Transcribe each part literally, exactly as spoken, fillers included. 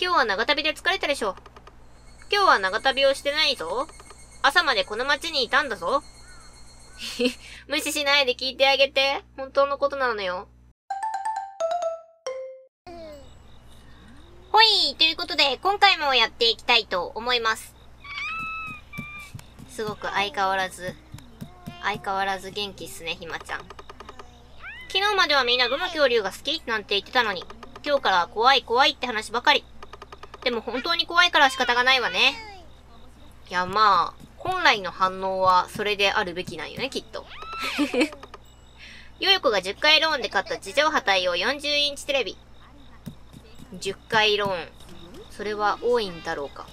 今日は長旅で疲れたでしょ。今日は長旅をしてないぞ。朝までこの町にいたんだぞ。無視しないで聞いてあげて。本当のことなのよ。ほい、ということで、今回もやっていきたいと思います。すごく相変わらず、相変わらず元気っすね、ひまちゃん。昨日まではみんなどの恐竜が好きなんて言ってたのに、今日からは怖い怖いって話ばかり。でも本当に怖いから仕方がないわね。いや、まあ、本来の反応はそれであるべきなんよね、きっと。よよこがじゅっかいローンで買った地上波対応よんじゅうインチテレビ。じゅっかいローン。それは多いんだろうか。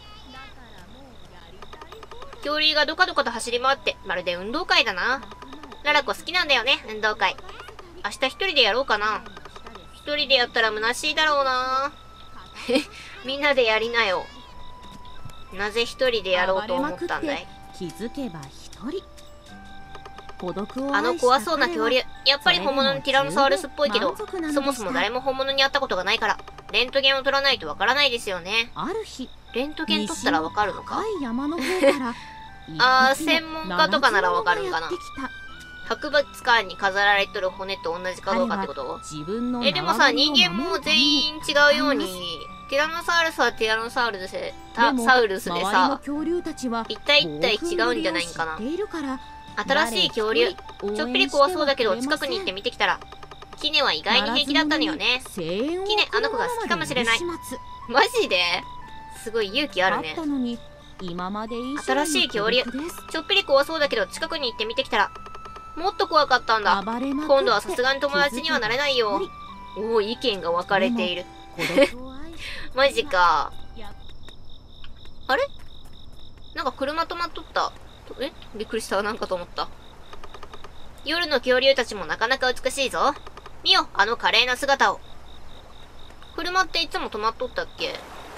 恐竜がドカドカと走り回って、まるで運動会だな。ララコ好きなんだよね、運動会。明日一人でやろうかな。一人でやったら虚しいだろうな。みんなでやりなよ。なぜ一人でやろうと思ったんだい。 気づけば一人。孤独をあの怖そうな恐竜、やっぱり本物のティラノサウルスっぽいけど、そもそも誰も本物に会ったことがないから、レントゲンを取らないとわからないですよね。 ある日、 レントゲン取ったらわかるのか？ 山の方からあー、専門家とかならわかるんかな。博物館に飾られとる骨と同じかどうかってこと？え、でもさ、人間も全員違うように、ティラノサウルスはティラノサウルスで、タサウルスでさ、一体一体違うんじゃないんかな。新しい恐竜、ちょっぴり怖そうだけど近くに行って見てきたら、キネは意外に平気だったのよね。キネ、あの子が好きかもしれない。マジで？すごい勇気あるね。新しい恐竜、ちょっぴり怖そうだけど近くに行って見てきたら、もっと怖かったんだ。今度はさすがに友達にはなれないよ。おお、意見が分かれている。マジか。あれ？なんか車止まっとった。え？びっくりした。なんかと思った。夜の恐竜たちもなかなか美しいぞ。見よ、あの華麗な姿を。車っていつも止まっとったっけ？んー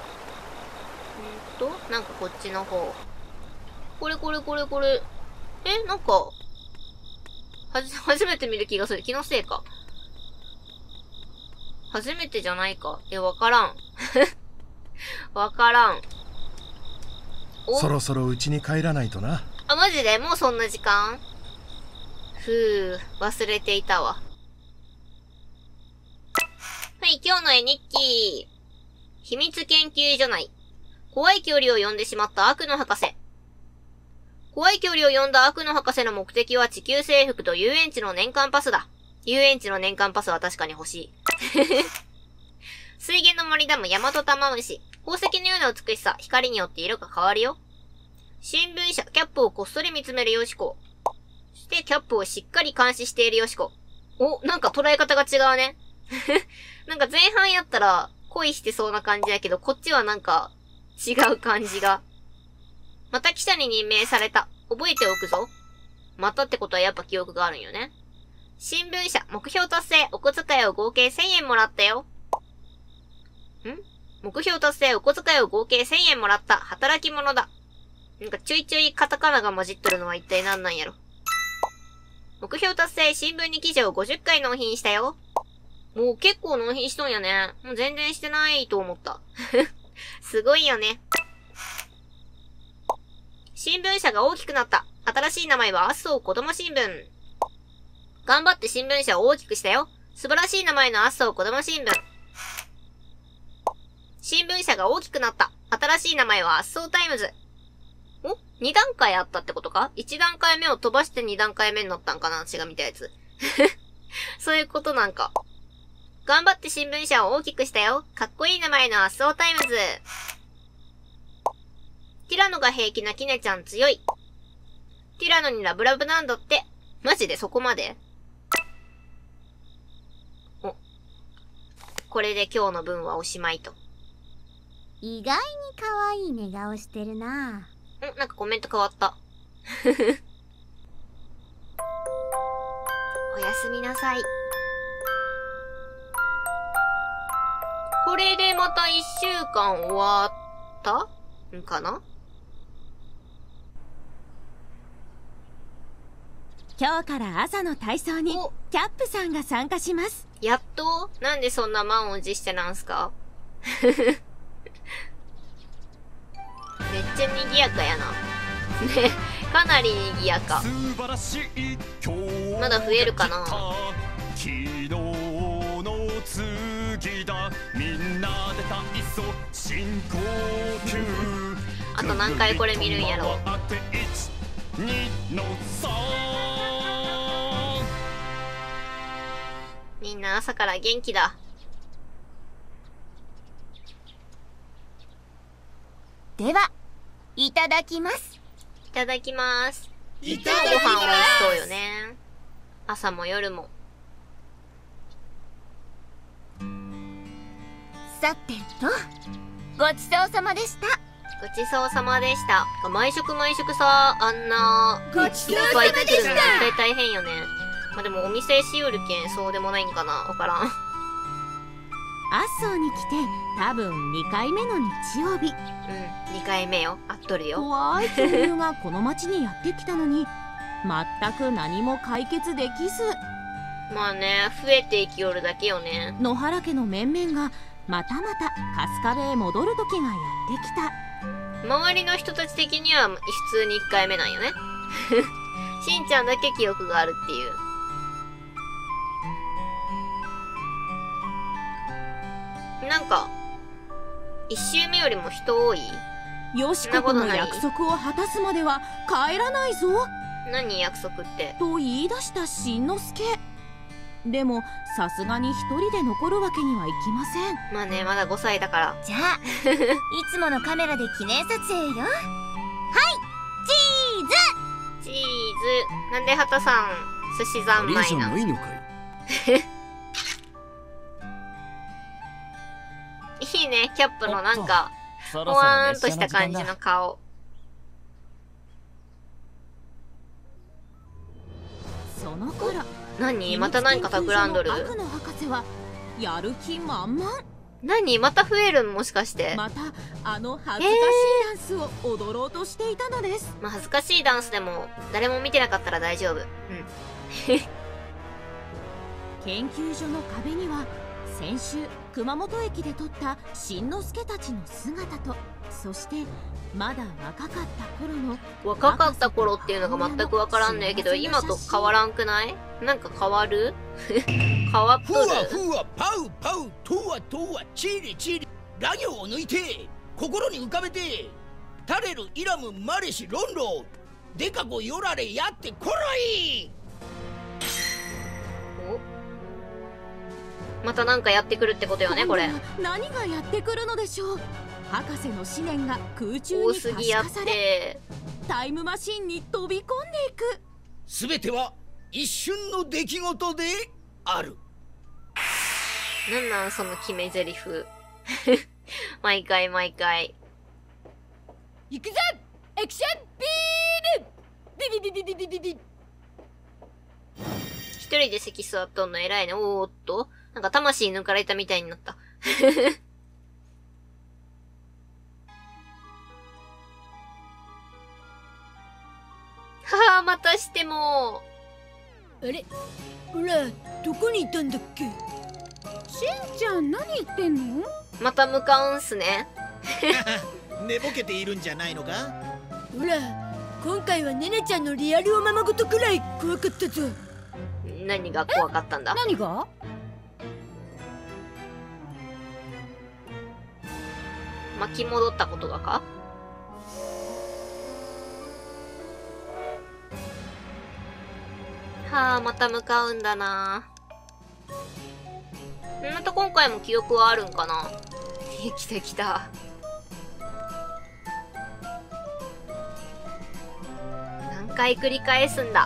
と、なんかこっちの方。これこれこれこれ。え？なんか、はじ、初めて見る気がする。気のせいか。初めてじゃないか。え、わからん。わからん。 そろそろ家に帰らないとな。 あ、マジで？もうそんな時間？ふぅ、忘れていたわ。はい、今日の絵日記。秘密研究所内。怖い恐竜を呼んでしまった悪の博士。怖い恐竜を呼んだ悪の博士の目的は地球征服と遊園地の年間パスだ。遊園地の年間パスは確かに欲しい。水源の森ダム、ヤマトタマムシ。宝石のような美しさ、光によって色が変わるよ。新聞社、キャップをこっそり見つめるヨシコ。そしてキャップをしっかり監視しているヨシコ。お、なんか捉え方が違うね。なんか前半やったら恋してそうな感じやけど、こっちはなんか違う感じが。また記者に任命された。覚えておくぞ。またってことはやっぱ記憶があるんよね。新聞社、目標達成、お小遣いを合計せんえんもらったよ。ん？目標達成、お小遣いを合計せんえんもらった。働き者だ。なんかちょいちょいカタカナが混じっとるのは一体何なんやろ。目標達成、新聞に記事をごじゅっかい納品したよ。もう結構納品しとんやね。もう全然してないと思った。すごいよね。新聞社が大きくなった。新しい名前は麻生子供新聞。頑張って新聞社を大きくしたよ。素晴らしい名前の麻生子供新聞。新聞社が大きくなった。新しい名前は麻生タイムズ。お？ に 段階あったってことか？ いち 段階目を飛ばしてに段階目に乗ったんかな？私が見たやつ。そういうことなんか。頑張って新聞社を大きくしたよ。かっこいい名前の麻生タイムズ。ティラノが平気なキネちゃん強い。ティラノにラブラブなんだって。マジでそこまで？お。これで今日の分はおしまいと。 意外に可愛い寝顔してるな。 ん、なんかコメント変わった。おやすみなさい。これでまた一週間終わったんかな？ 今日から朝の体操にキャップさんが参加します。 やっと？なんでそんな満を持してなんすか？ めっちゃ賑やかやな。ね、かなり賑やか。まだ増えるかな。あと何回これ見るんやろ。みんな朝から元気だ。 では、いただきます。 いただきます。 いただきます。 ご飯美味しそうよね。朝も夜も。 さてと、ごちそうさまでした。 ごちそうさまでした。毎食毎食さ、あんな、 ごちそういっさまでしたぱい作るの絶対大変よね。まあでもお店しよるけん、そうでもないんかな。わからん。 アッソーに来て多分にかいめの日曜日。 うん、にかいめよ。合っとるよ。 怖い恐竜がこの町にやってきたのに全く何も解決できず、 まあね、増えていきよるだけよね。 野原家の面々がまたまた春日部へ戻る時がやってきた。 周りの人たち的には普通にいっかいめなんよね。しんちゃんだけ記憶があるっていう。なんか、一周目よりも人多い？ よしことの約束を果たすまでは帰らないぞ。 何約束って？ と言い出したしんのすけ。でもさすがに一人で残るわけにはいきません。 まあね、まだごさいだから。 じゃあ、いつものカメラで記念撮影よ。はい、チーズ。 チーズ。なんで畑さん寿司三昧なの？いいのかいいね、キャップのなんかほわーんとした感じの顔。 その頃、 何？また何か企んどる？ 悪の博士はやる気満々。 何？また増えるん？もしかして。 またあの恥ずかしいダンスを踊ろうとしていたのです。 まあ恥ずかしいダンスでも誰も見てなかったら大丈夫。うん。 研究所の壁には先週熊本駅で撮ったしんのすけたちの姿と、そしてまだ若かった頃の若かった頃っていうのが全くわからんねんけど、今と変わらんくない？なんか変わる？変わっとる？ ふわふわパウパウとわとわチリチリ、ラ行を抜いて心に浮かべて、タレルイラムマレシロンロデカゴヨラレやってこらい。 お、またなんかやってくるってことよね、これ。 何がやってくるのでしょう。博士の思念が空中に可視化され、タイムマシンに飛び込んでいく。 すべては一瞬の出来事である。 なんなんその決め台詞。毎回毎回。 行くぞ、アクションビーム。ビビビビビビビビ。 一人で席座っとんの偉いね。おーっと、なんか魂抜かれたみたいになった。はあ、またしても。 あれ、ほら、どこにいたんだっけ？ しんちゃん、何言ってんの？ また向かうんすね。 寝ぼけているんじゃないのか？ ほら、今回はネネちゃんのリアルおままごとくらい怖かったぞ。 何が怖かったんだ？ 何が？ 巻き戻ったことがか？はあ、また向かうんだな。また今回も記憶はあるんかな？来た来た。何回繰り返すんだ。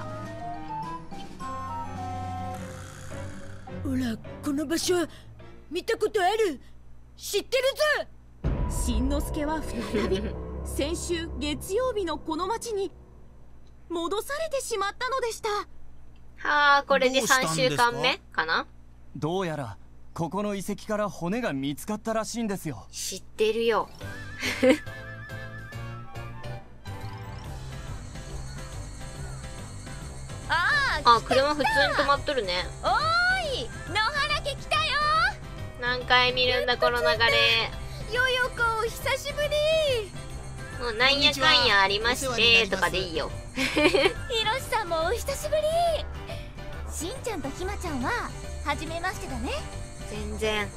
ほら、この場所見たことある。知ってるぞ。 しんのすけは再び先週月曜日のこの町に戻されてしまったのでした。 はあ、これでさんしゅうかんめかな？ どうやらここの遺跡から骨が見つかったらしいんですよ。 知ってるよ。 ああ、車普通に止まっとるね。 おーい、野原家来たよ。 何回見るんだこの流れ。 ヨヨコ、久しぶり。 もうなんやかんやありましてとかでいいよ。 ひろしさんもお久しぶり。しんちゃんとひまちゃんは初めましてだね。 全然。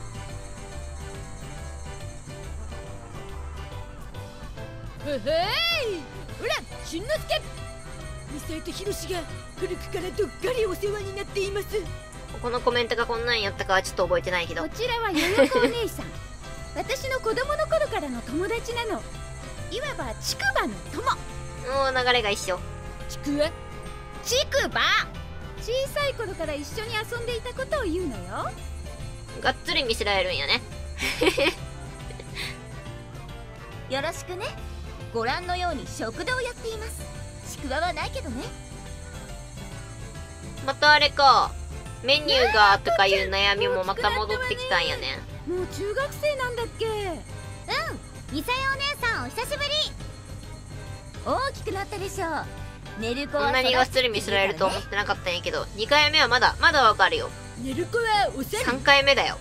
へへい、ほらしんのすけ。ミサイとヒロシが古くからどっかりお世話になっています。 このコメントがこんなんやったかはちょっと覚えてないけど。 こちらはよよこお姉さん。私の子供の頃からの友達なの。いわばちくばの友。 もう流れが一緒。 ちくわちくば。小さい頃から一緒に遊んでいたことを言うのよ。 がっつり見せられるんやね。 よろしくね。ご覧のように食堂をやっています。ちくわはないけどね。 またあれか、メニューがとかいう悩みもまた戻ってきたんやね。 もう中学生なんだっけ。うん、 みさよお姉さんお久しぶり。大きくなったでしょう。寝る子はこんなにがっつり見せられると思ってなかったんやけど、にかいめはまだまだわかるよ。 寝る子はおさり。 さんかいめだよ。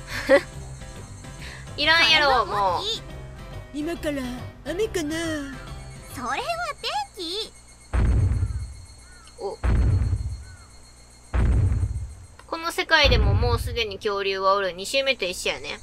いらんやろもう。 今から雨かな。 それは天気。 お、この世界でももうすでに恐竜はおる。に週目と一緒やね。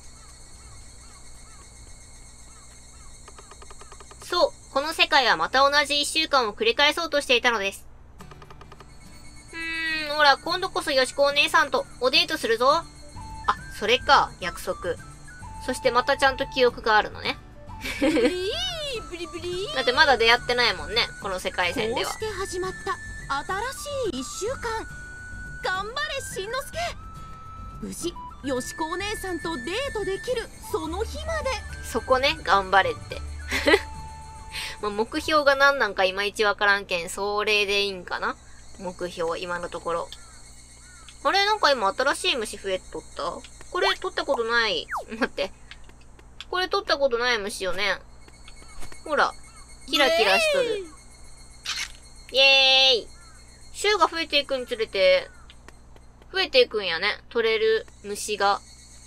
そう、この世界はまた同じいっしゅうかんを繰り返そうとしていたのです。うーん、ほら、今度こそよしこお姉さんとおデートするぞ。あ、それか、約束。そしてまたちゃんと記憶があるのね。 ブリーブリブリだってまだ出会ってないもんね、この世界線では。 こうして始まった新しいいっしゅうかん。頑張れしんのすけ。無事よしこお姉さんとデートできるその日まで。 そこね、頑張れって。まあ目標が何なんかいまいちわからんけん、それでいいんかな、目標、今のところ。あれ、なんか今新しい虫増えとった？これ取ったことない。待って。これ取ったことない虫よね。ほら、キラキラしとる。イエーイ。週が増えていくにつれて、増えていくんやね。取れる虫が。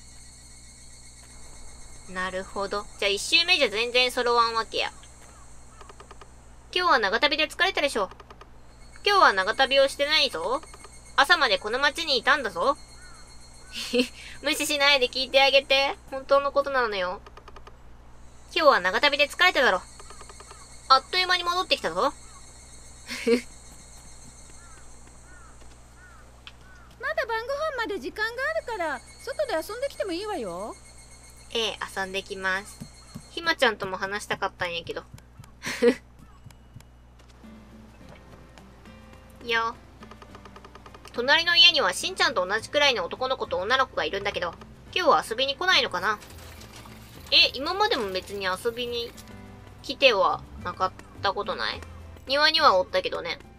なるほど。じゃあ一周目じゃ全然揃わんわけや。今日は長旅で疲れたでしょ。今日は長旅をしてないぞ。朝までこの町にいたんだぞ。無視しないで聞いてあげて。本当のことなのよ。今日は長旅で疲れただろ。あっという間に戻ってきたぞ。 まだ晩ご飯まで時間があるから外で遊んできてもいいわよ。 ええ、遊んできます。ひまちゃんとも話したかったんやけど。いや。隣の家にはしんちゃんと同じくらいの男の子と女の子がいるんだけど、今日は遊びに来ないのかな？え、今までも別に遊びに来てはなかったことない？庭にはおったけどね。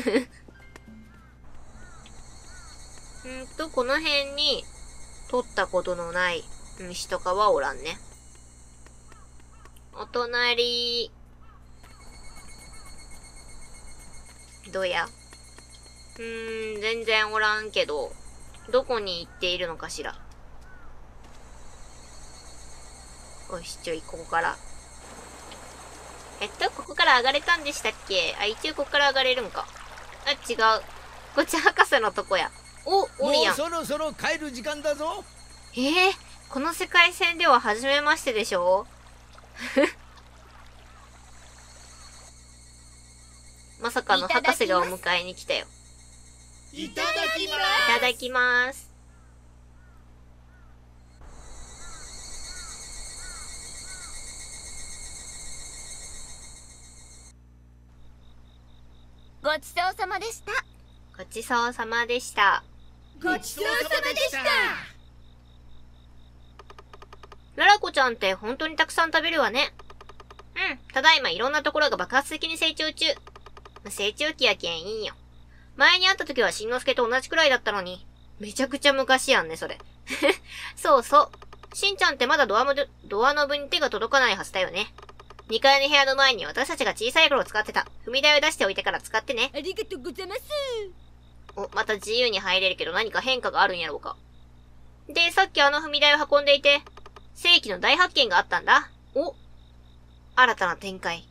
んーと、この辺に取ったことのない虫とかはおらんね。お隣、どうや？うーん、全然おらんけど、どこに行っているのかしら。よし、ちょい、ここから。えっと、ここから上がれたんでしたっけ？あ、一応ここから上がれるんか。あ、違う。こっち博士のとこや。お、おるやん。 もうそろそろ帰る時間だぞ。 ええー、この世界線では初めましてでしょ？まさかの博士がお迎えに来たよ。 いただきます。 いただきます。 ごちそうさまでした。 ごちそうさまでした。 ごちそうさまでした。 ララコちゃんって本当にたくさん食べるわね。うん、ただいまいろんなところが爆発的に成長中。成長期やけんいいよ。前に会った時はしんのすけと同じくらいだったのに。めちゃくちゃ昔やんね、それ。そうそう。しんちゃんってまだドアの、ドアノブに手が届かないはずだよね。にかいの部屋の前に私たちが小さい頃使ってた踏み台を出しておいてから使ってね。 ありがとうございます。 お、また自由に入れるけど何か変化があるんやろうか。で、さっきあの踏み台を運んでいて、世紀の大発見があったんだ。お、 新たな展開。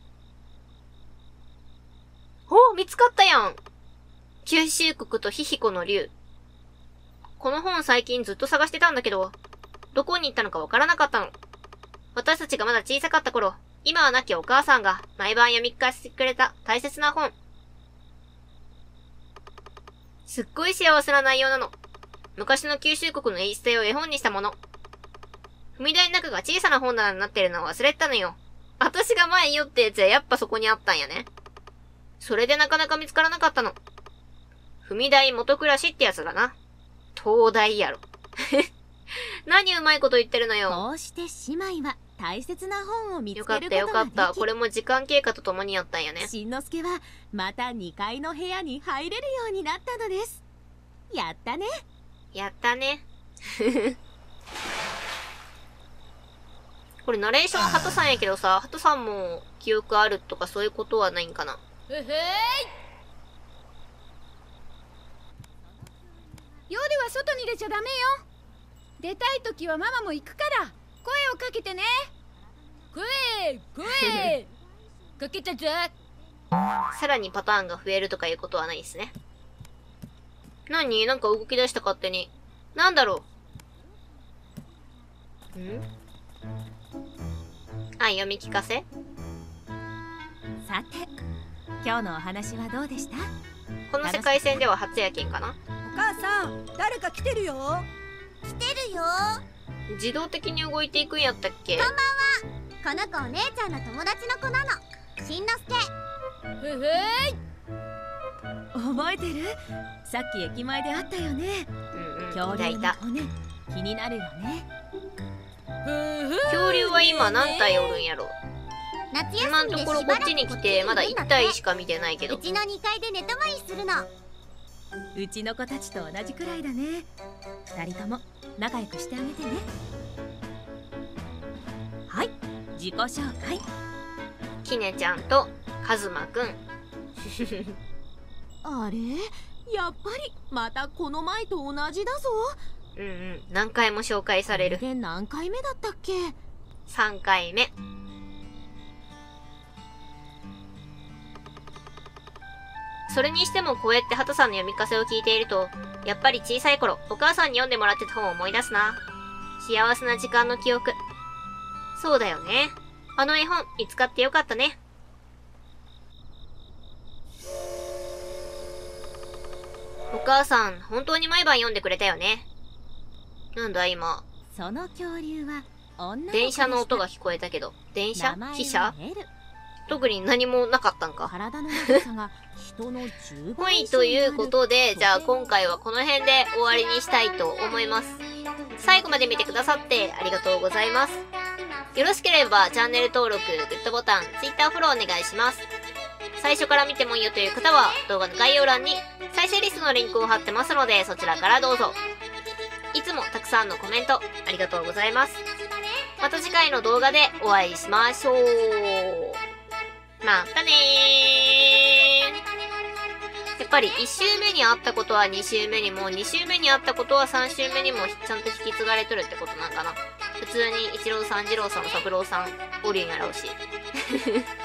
お、見つかったやん。九州国とヒヒコの竜。この本最近ずっと探してたんだけど、どこに行ったのかわからなかったの。私たちがまだ小さかった頃、今は亡きお母さんが毎晩読み聞かせてくれた大切な本。すっごい幸せな内容なの。昔の九州国の言い捨てを絵本にしたもの。踏み台の中が小さな本棚になってるのを忘れてたのよ。私が前言ってやつはやっぱそこにあったんやね。それでなかなか見つからなかったの。踏み台元暮らしってやつだな。東大やろ。何うまいこと言ってるのよ。 こうして姉妹は大切な本を見つけることができ、 よかったよかった。これも時間経過とともにやったんやね。 しんのすけはまたにかいの部屋に入れるようになったのです。やったね。 やったね。これナレーションハトさんやけどさ、ハトさんも記憶あるとかそういうことはないんかな。 へへーい。 夜は外に出ちゃダメよ。出たい時はママも行くから声をかけてね。 声声かけたぞ。 さらにパターンが増えるとかいうことはないですね。何？なんか動き出した勝手に。なんだろう？ん？あ、読み聞かせ？ さて、今日のお話はどうでした？ この世界線では初やけんかな。 お母さん、誰か来てるよ。 来てるよ。 自動的に動いていくんやったっけ？ こんばんは。この子お姉ちゃんの友達の子なの。しんのすけ。 へへーい。 覚えてる？さっき駅前で会ったよね。 うんうん、 恐竜のいたいた。 骨、気になるよね。 恐竜は今何体おるんやろ？ 夏今休みでのところこっちに来てまだいち体しか見てないけど。 うちのにかいで寝泊まりするの。 うちの子たちと同じくらいだね。二人とも仲良くしてあげてね。はい、自己紹介。 きねちゃんとかずまくん。 あれ、やっぱりまたこの前と同じだぞ。 うんうん、何回も紹介される。 で何回目だったっけ？ さんかいめ。それにしてもこうやってハトさんの読み聞かせを聞いていると、やっぱり小さい頃お母さんに読んでもらってた本を思い出すな。幸せな時間の記憶。そうだよね。あの絵本見つかってよかったね。お母さん本当に毎晩読んでくれたよね。なんだ今。 その恐竜は女の子でした。 電車の音が聞こえたけど、電車？ 名前は汽車？ エル。 特に何もなかったんか。 体の長さが人のじゅうばい以上になる。 はい、ということで、じゃあ今回はこの辺で終わりにしたいと思います。最後まで見てくださってありがとうございます。よろしければチャンネル登録、グッドボタン、Twitter フォローお願いします。最初から見てもいいよという方は動画の概要欄に再生リストのリンクを貼ってますのでそちらからどうぞ。いつもたくさんのコメントありがとうございます。また次回の動画でお会いしましょう。またねー。やっぱりいち週目にあったことはに週目にも、に週目にあったことはさん週目にもちゃんと引き継がれとるってことなんかな。普通に一郎さん、二郎さん、三郎さんおるんやろうし。